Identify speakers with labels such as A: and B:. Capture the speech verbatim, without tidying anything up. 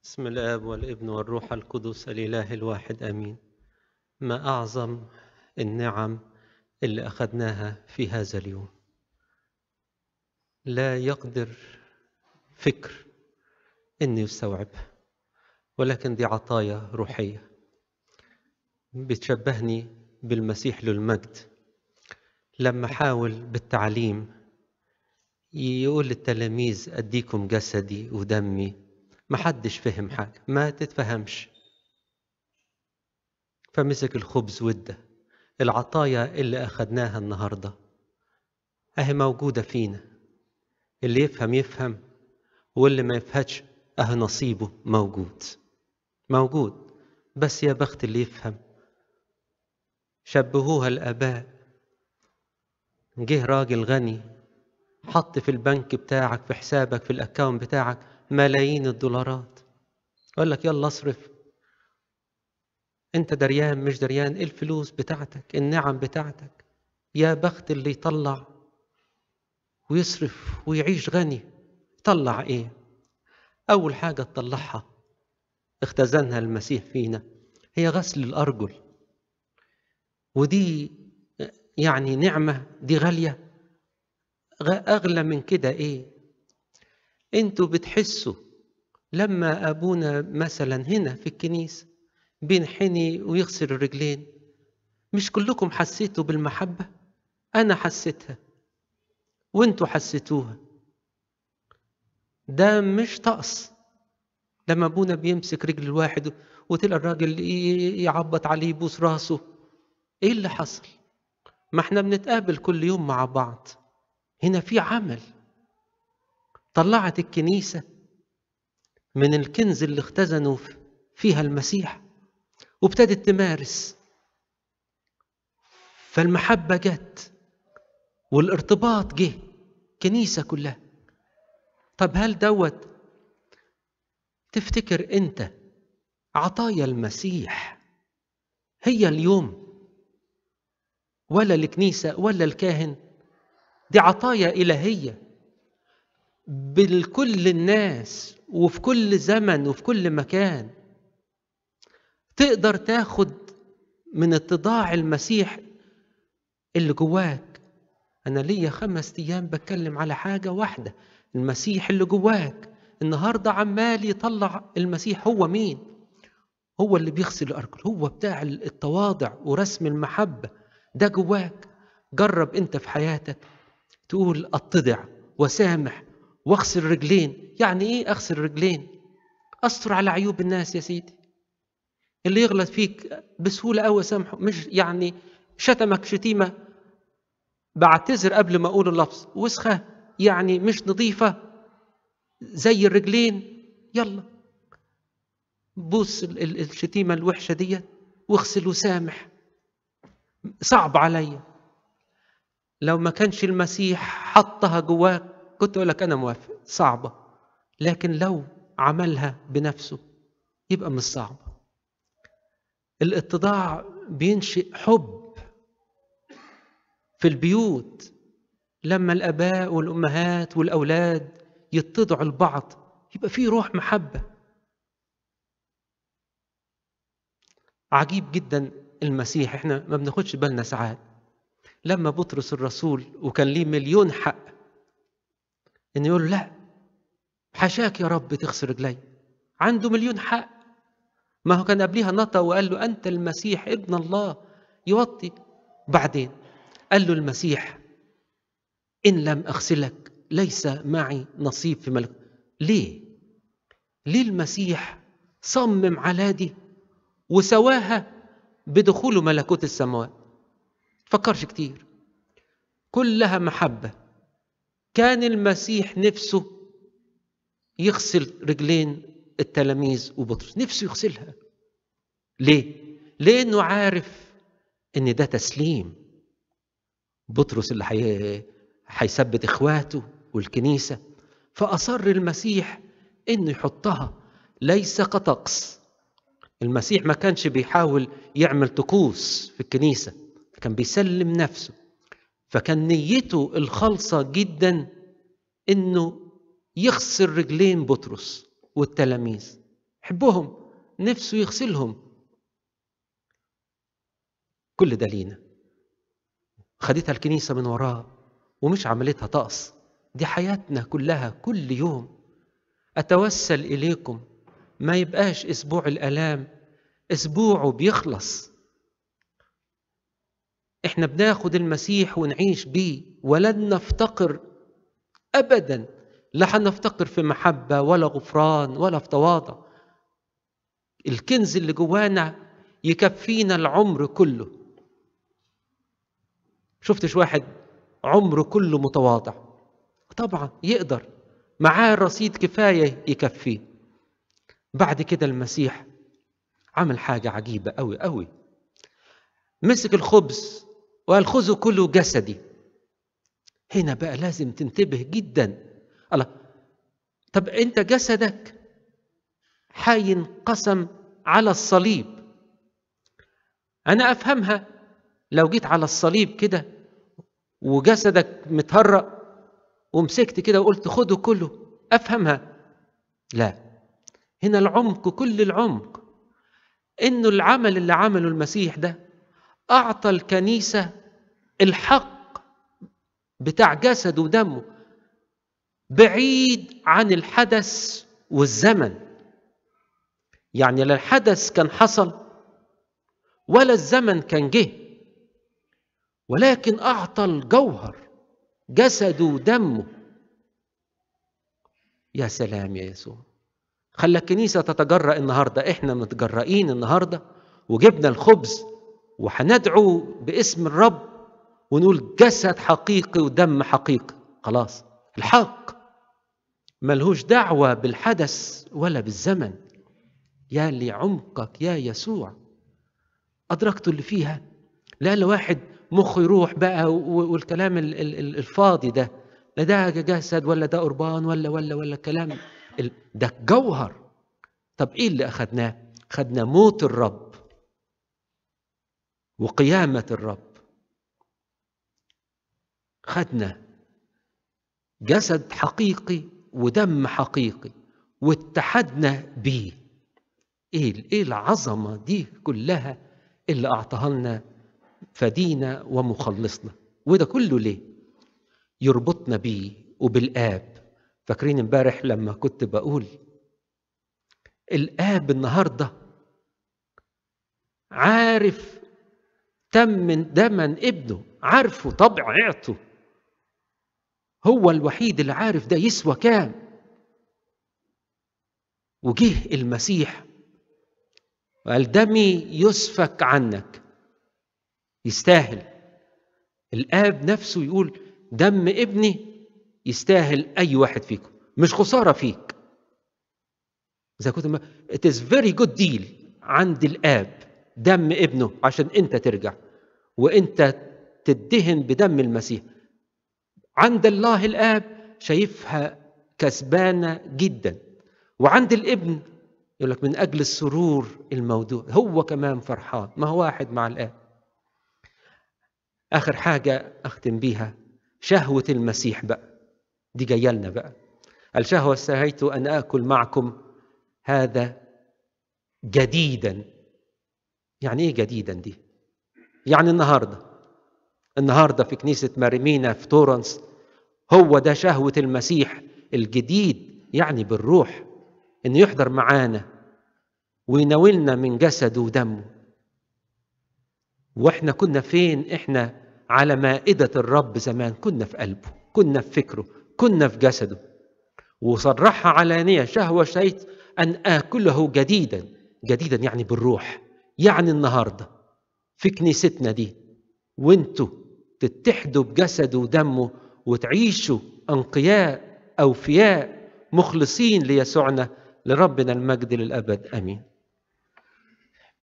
A: بسم الآب والابن والروح القدس الإله الواحد آمين. ما أعظم النعم اللي أخذناها في هذا اليوم، لا يقدر فكر إنه يستوعبها، ولكن دي عطايا روحية بتشبهني بالمسيح له المجد لما حاول بالتعليم يقول للتلاميذ أديكم جسدي ودمي، محدش فهم حاجة، ما تتفهمش، فمسك الخبز وده. العطايا اللي أخذناها النهاردة أهي موجودة فينا، اللي يفهم يفهم، واللي ما يفهمش أهي نصيبه موجود موجود بس يا بخت اللي يفهم. شبهوها الآباء، جه راجل غني حط في البنك بتاعك في حسابك في الأكاون بتاعك ملايين الدولارات، قال لك يلا اصرف، انت دريان مش دريان، الفلوس بتاعتك النعم بتاعتك. يا بخت اللي يطلع ويصرف ويعيش غني. طلع ايه؟ اول حاجة تطلعها اختزنها المسيح فينا هي غسل الأرجل، ودي يعني نعمة، دي غالية. أغلى من كده إيه؟ أنتوا بتحسوا لما أبونا مثلا هنا في الكنيسة بينحني ويغسل الرجلين، مش كلكم حسيتوا بالمحبة؟ أنا حسيتها وأنتوا حسيتوها. ده مش طقس لما أبونا بيمسك رجل الواحد وتلقى الراجل يعبط عليه يبوس راسه. إيه اللي حصل؟ ما احنا بنتقابل كل يوم مع بعض، هنا في عمل. طلعت الكنيسة من الكنز اللي اختزنوا فيها المسيح وابتدت تمارس، فالمحبة جت والارتباط جه كنيسة كلها. طب هل دوت تفتكر انت عطايا المسيح هي اليوم ولا الكنيسة ولا الكاهن؟ دي عطايا إلهية بالكل الناس وفي كل زمن وفي كل مكان. تقدر تاخد من اتضاع المسيح اللي جواك. أنا ليا خمس أيام بتكلم على حاجة واحدة، المسيح اللي جواك. النهاردة عمال يطلع المسيح هو مين؟ هو اللي بيغسل الأرجل، هو بتاع التواضع ورسم المحبة، ده جواك. جرب أنت في حياتك تقول أتضع وسامح واغسل رجلين. يعني إيه أغسل رجلين؟ أستر على عيوب الناس يا سيدي. اللي يغلط فيك بسهولة أوي سامحه، مش يعني شتمك شتيمة بعتذر قبل ما أقول اللفظ، وسخة يعني مش نظيفة زي الرجلين، يلا بوس الشتيمة الوحشة دي واغسل وسامح. صعب عليا، لو ما كانش المسيح حطها جواك كنت أقول لك أنا موافق، صعبة، لكن لو عملها بنفسه يبقى مش صعب. الاتضاع بينشئ حب في البيوت، لما الآباء والأمهات والأولاد يتضعوا لبعض يبقى فيه روح محبة. عجيب جدا المسيح، احنا ما بناخدش بالنا ساعات. لما بطرس الرسول وكان ليه مليون حق ان يقول لا حاشاك يا رب تغسل رجلي، عنده مليون حق. ما هو كان قبليها نطق وقال له أنت المسيح ابن الله، يوطي. بعدين قال له المسيح إن لم أغسلك ليس معي نصيب في ملك. ليه؟ ليه المسيح صمم على دي وسواها بدخول ملكوت السماوات؟ فكرش كتير، كلها محبة. كان المسيح نفسه يغسل رجلين التلاميذ وبطرس، نفسه يغسلها. ليه؟ لأنه عارف إن ده تسليم. بطرس اللي حي... هيثبت إخواته والكنيسة، فأصر المسيح إنه يحطها ليس كطقس. المسيح ما كانش بيحاول يعمل طقوس في الكنيسة، كان بيسلم نفسه. فكان نيته الخالصة جدا إنه يغسل رجلين بطرس والتلاميذ، حبهم، نفسه يغسلهم. كل ده لينا، خدتها الكنيسة من وراه ومش عملتها طقس، دي حياتنا كلها كل يوم. أتوسل إليكم ما يبقاش أسبوع الآلام أسبوعه بيخلص. إحنا بناخد المسيح ونعيش بيه ولن نفتقر أبدا، لا هنفتقر في محبة ولا غفران ولا في تواضع. الكنز اللي جوانا يكفينا العمر كله. شفتش واحد عمره كله متواضع؟ طبعا يقدر، معاه الرصيد كفاية يكفيه. بعد كده المسيح عمل حاجة عجيبة قوي قوي، مسك الخبز وقال خذوا كلوا جسدي. هنا بقى لازم تنتبه جدا. الله، طب انت جسدك هينقسم على الصليب. انا افهمها لو جيت على الصليب كده وجسدك متهرق ومسكت كده وقلت خدوا كله، افهمها. لا، هنا العمق، كل العمق انه العمل اللي عمله المسيح ده اعطى الكنيسة الحق بتاع جسد ودمه، بعيد عن الحدث والزمن. يعني لا الحدث كان حصل ولا الزمن كان جه، ولكن أعطى الجوهر جسده ودمه. يا سلام يا يسوع، خلى الكنيسة تتجرأ النهاردة. احنا متجرئين النهاردة وجبنا الخبز وحندعو باسم الرب ونقول جسد حقيقي ودم حقيقي. خلاص، الحق ملهوش دعوة بالحدث ولا بالزمن. يا لعمقك يا يسوع، أدركت اللي فيها. لا لواحد مخه يروح بقى والكلام الفاضي ده، لا ده جسد ولا ده قربان ولا ولا ولا كلام، ده جوهر. طب ايه اللي اخدناه؟ خدنا موت الرب وقيامة الرب، خدنا جسد حقيقي ودم حقيقي واتحدنا بيه. ايه ايه العظمة دي كلها اللي اعطاها لنا فدينا ومخلصنا. وده كله ليه؟ يربطنا بيه وبالآب. فاكرين امبارح لما كنت بقول الآب النهاردة عارف تم دما ابنه، عارفه طبيعته، هو الوحيد اللي عارف ده يسوى كام. وجه المسيح وقال دمي يسفك عنك، يستاهل. الآب نفسه يقول دم ابني يستاهل أي واحد فيكم، مش خسارة فيك. إذا كنت ما it is very good deal عند الآب دم ابنه عشان أنت ترجع وأنت تدهن بدم المسيح. عند الله الآب شايفها كسبانة جدا، وعند الابن يقول لك من أجل السرور الموضوع هو كمان فرحان، ما هو واحد مع الآب. آخر حاجة أختم بيها شهوة المسيح بقى، دي جاية لنا بقى. الشهوة اشتهيت أن آكل معكم هذا جديدا. يعني إيه جديدا دي؟ يعني النهاردة النهاردة في كنيسة ماريمينا في تورنس هو ده شهوة المسيح الجديد، يعني بالروح إنه يحضر معانا ويناولنا من جسده ودمه. وإحنا كنا فين؟ إحنا على مائدة الرب زمان، كنا في قلبه، كنا في فكره، كنا في جسده. وصرحها علانية شهوة اشتهيت أن آكله جديدا. جديدا يعني بالروح، يعني النهاردة في كنيستنا دي وانتوا تتحدوا بجسده ودمه وتعيشوا أنقياء أوفياء مخلصين ليسوعنا. لربنا المجد للأبد، آمين.